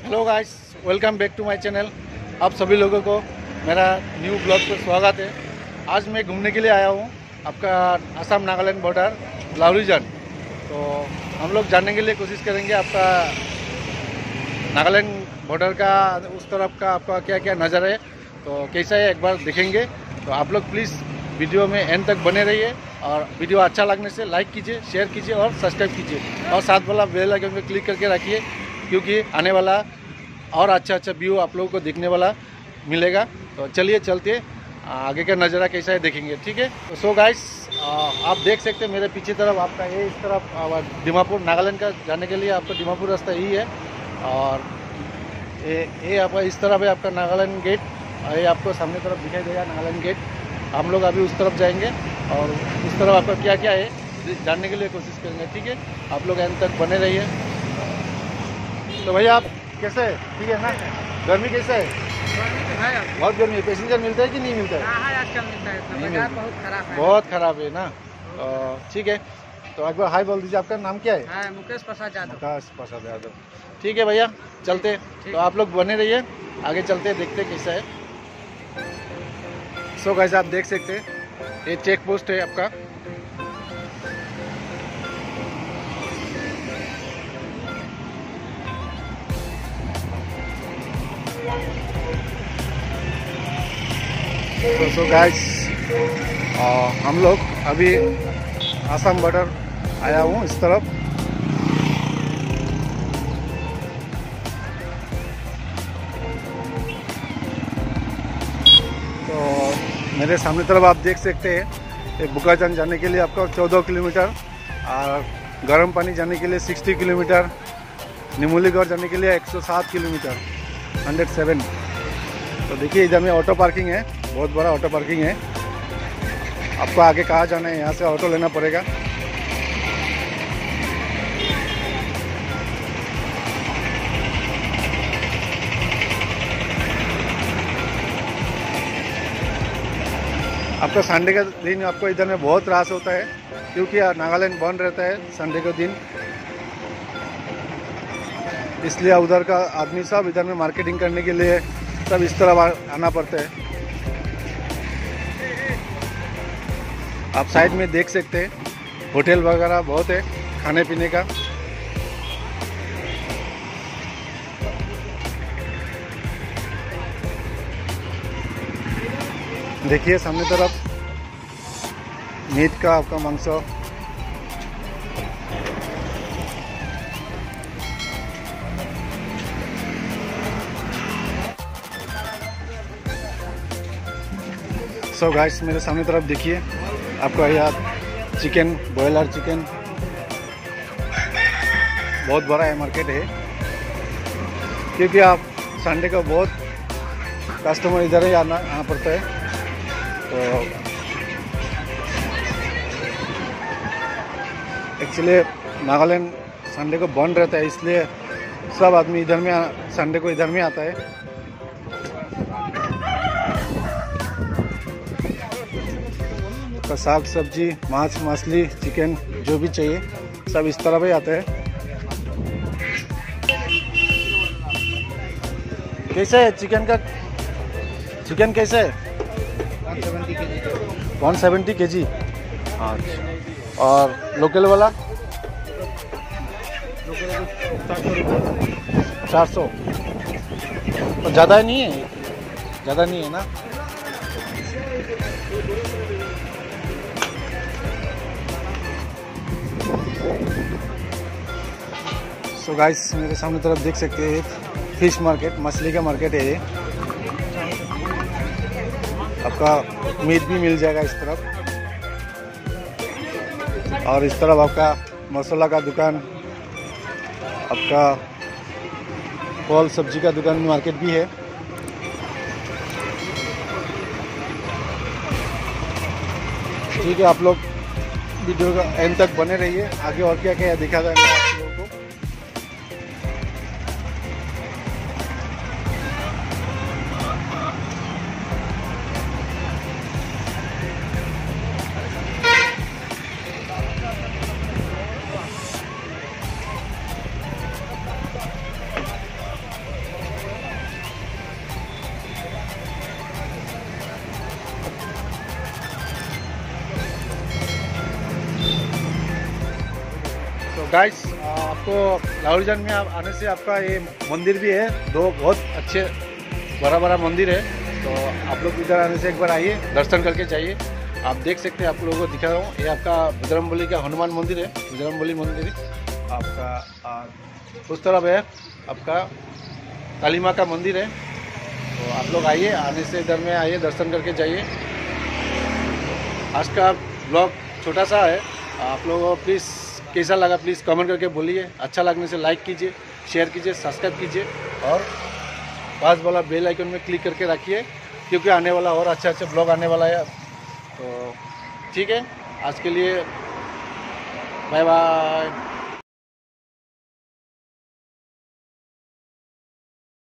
Hello guys, welcome back to my channel. आप सभी लोगों को मेरा न्यू ब्लॉग पर स्वागत है। आज मैं घूमने के लिए आया हूँ आपका असम नागालैंड बॉर्डर लाहुरीजन। तो हम लोग जानने के लिए कोशिश करेंगे आपका नागालैंड बॉर्डर का उस तरफ का आपका क्या क्या नज़र है, तो कैसा है एक बार देखेंगे। तो आप लोग प्लीज़ वीडियो में एंड तक बने रहिए और वीडियो अच्छा लगने से लाइक कीजिए, शेयर कीजिए और सब्सक्राइब कीजिए और साथ वाला बेल आइकन पर क्लिक करके रखिए, क्योंकि आने वाला और अच्छा व्यू आप लोगों को देखने वाला मिलेगा। तो चलिए चलते आगे का नज़ारा कैसा है देखेंगे, ठीक है। तो सो गाइस, आप देख सकते हैं मेरे पीछे तरफ आपका ये इस तरफ दीमापुर नागालैंड का जाने के लिए आपका दीमापुर रास्ता यही है। और ये आपका इस तरफ है आपका नागालैंड गेट, और ये आपको सामने तरफ दिखाई देगा नागालैंड गेट। हम लोग अभी उस तरफ जाएंगे और उस तरफ आपका क्या क्या है जानने के लिए कोशिश करेंगे, ठीक है। आप लोग एंड तक बने रहिए। तो भैया आप कैसे है, ठीक है ना? गर्मी कैसा है? बहुत गर्मी है। पैसेंजर मिलता है कि नहीं मिलता है? आजकल मिलता है, बाजार बहुत खराब है। बहुत खराब है ना। ठीक है, तो एक बार हाय बोल दीजिए। आपका नाम क्या है? मुकेश प्रसाद यादव। मुकेश प्रसाद यादव, ठीक है भैया, चलते। तो आप लोग बने रहिए, आगे चलते देखते कैसा है। सो गाइस, आप देख सकते हैं ये चेक पोस्ट है आपका। तो गाइस, हम लोग अभी असम बॉर्डर आया हूँ इस तरफ। तो मेरे सामने तरफ आप देख सकते हैं बुकाजान जाने के लिए आपका 14 किलोमीटर, और गर्म पानी जाने के लिए 60 किलोमीटर, निमोलीगढ़ जाने के लिए 107 किलोमीटर 107। तो देखिए इधर में ऑटो पार्किंग है, बहुत बड़ा ऑटो पार्किंग है। आपको आगे कहाँ जाना है, यहाँ से ऑटो लेना पड़ेगा। आपका संडे का दिन आपको इधर में बहुत रास होता है, क्योंकि नागालैंड बंद रहता है संडे के दिन, इसलिए उधर का आदमी सब इधर में मार्केटिंग करने के लिए सब इस तरफ आना पड़ता है। आप साइड में देख सकते हैं होटल वगैरह बहुत है खाने पीने का। देखिए सामने तरफ मीट का आपका मांस। सो गाइस, मेरे सामने तरफ देखिए आपका यहाँ चिकन, बॉयलर चिकन, बहुत बड़ा है मार्केट है, क्योंकि आप संडे को बहुत कस्टमर इधर ही आना पड़ता है। तो एक्चुअली नागालैंड संडे को बंद रहता है, इसलिए सब आदमी इधर में संडे को इधर में आता है। तो साग सब्जी, मांस मछली, चिकन जो भी चाहिए सब इस तरह ही आता है। कैसे है चिकन का? चिकन कैसे है? 170 केजी। अच्छा, और लोकल वाला 400। तो ज़्यादा नहीं है, ज़्यादा नहीं है ना। सो गाइस, मेरे सामने तरफ देख सकते हैं फिश मार्केट, मछली का मार्केट है ये। आपका मीट भी मिल जाएगा इस तरफ, और इस तरफ आपका मसाला का दुकान, आपका फल सब्जी का दुकान मार्केट भी है। ठीक है, आप लोग वीडियो का एंड तक बने रहिए, आगे और क्या क्या दिखा जाएगा आप लोगों को। गाइस आपको लाहौरीजान में आने से आपका ये मंदिर भी है, दो बहुत अच्छे बड़ा मंदिर है। तो आप लोग इधर आने से एक बार आइए, दर्शन करके जाइए। आप देख सकते हैं, आप लोगों को दिखा रहा हूँ, ये आपका बजरंगबली का हनुमान मंदिर है, बजरंगबली मंदिर आपका उस तरफ है आपका काली माँ का मंदिर है। तो आप लोग आइए, आने से इधर में आइए, दर्शन करके जाइए। आज का ब्लॉग छोटा सा है, आप लोगों को प्लीज़ कैसा लगा प्लीज़ कमेंट करके बोलिए। अच्छा लगने से लाइक कीजिए, शेयर कीजिए, सब्सक्राइब कीजिए और पास वाला बेल आइकन में क्लिक करके रखिए, क्योंकि आने वाला और अच्छा ब्लॉग आने वाला है। तो ठीक है, आज के लिए बाय बाय।